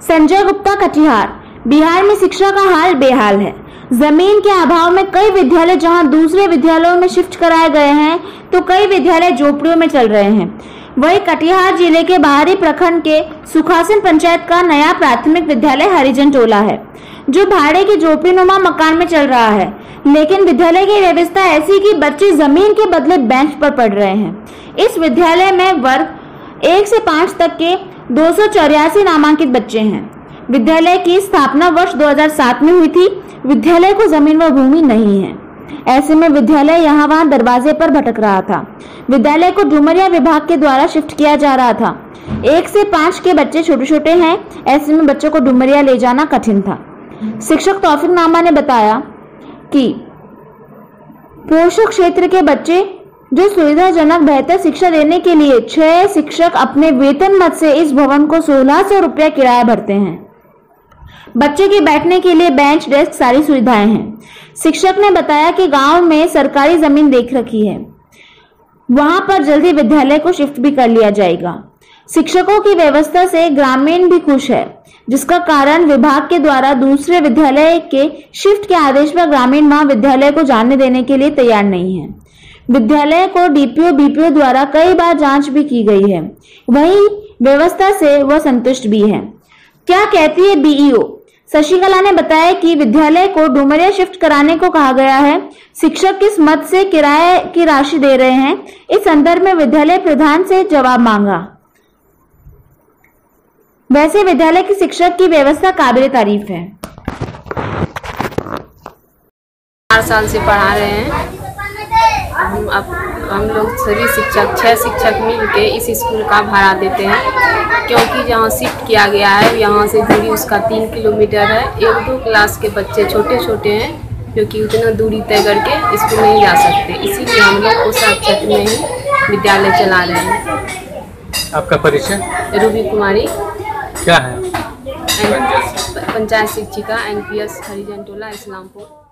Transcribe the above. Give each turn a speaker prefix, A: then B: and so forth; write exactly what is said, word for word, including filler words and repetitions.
A: संजय गुप्ता, कटिहार। बिहार में शिक्षा का हाल बेहाल है। जमीन के अभाव में कई विद्यालय जहां दूसरे विद्यालयों में शिफ्ट कराए गए हैं, तो कई विद्यालय झोपड़ियों में चल रहे हैं। वहीं कटिहार जिले के बाहरी प्रखंड के सुखासन पंचायत का नया प्राथमिक विद्यालय हरिजन टोला है, जो भाड़े की झोपड़ीनुमा मकान में चल रहा है। लेकिन विद्यालय की व्यवस्था ऐसी कि बच्चे जमीन के बदले बेंच पर पढ़ रहे हैं। इस विद्यालय में वर्ग एक से पांच तक के दो सौ चौरासी नामांकित बच्चे हैं। विद्यालय की स्थापना वर्ष दो हज़ार सात में हुई थी। विद्यालय को जमीन व भूमि नहीं है। ऐसे में विद्यालय यहाँ वहाँ दरवाजे पर भटक रहा था। विद्यालय को डुमरिया विभाग के द्वारा शिफ्ट किया जा रहा था। एक से पांच के बच्चे छोटे छोटे हैं। ऐसे में बच्चों को डुमरिया ले जाना कठिन था। शिक्षक तौफीक नामा ने बताया कि पोषक क्षेत्र के बच्चे जो सुविधाजनक बेहतर शिक्षा देने के लिए छह शिक्षक अपने वेतन मद से इस भवन को सोलह सौ रुपया किराया भरते हैं। बच्चे के बैठने के लिए बेंच, डेस्क सारी सुविधाएं हैं। शिक्षक ने बताया कि गांव में सरकारी जमीन देख रखी है, वहां पर जल्दी विद्यालय को शिफ्ट भी कर लिया जाएगा। शिक्षकों की व्यवस्था से ग्रामीण भी खुश है, जिसका कारण विभाग के द्वारा दूसरे विद्यालय के शिफ्ट के आदेश पर ग्रामीण महाविद्यालय को जाने देने के लिए तैयार नहीं है। विद्यालय को डीपीओ, बीपीओ द्वारा कई बार जांच भी की गई है। वहीं व्यवस्था से वह संतुष्ट भी है। क्या कहती है बीईओ? शशिकला ने बताया कि विद्यालय को डुमरिया शिफ्ट कराने को कहा गया है। शिक्षक किस मद से किराए की राशि दे रहे हैं, इस संदर्भ में विद्यालय प्रधान से जवाब मांगा। वैसे विद्यालय की शिक्षक की व्यवस्था काबिल तारीफ है।
B: चार साल से पढ़ा रहे हैं हम। अब हम लोग सभी शिक्षक छह शिक्षक मिल के इस स्कूल का भाड़ा देते हैं, क्योंकि जहाँ शिफ्ट किया गया है यहाँ से दूरी उसका तीन किलोमीटर है। एक दो क्लास के बच्चे छोटे छोटे हैं, जो कि उतना दूरी तय करके स्कूल नहीं जा सकते। इसीलिए हम लोग पोशाक क्षेत्र में ही विद्यालय चला रहे हैं।
C: आपका परिचय?
B: रूबी कुमारी।
C: क्या है?
B: पंचायत शिक्षिका, N P S Harijan Tola, Islampur.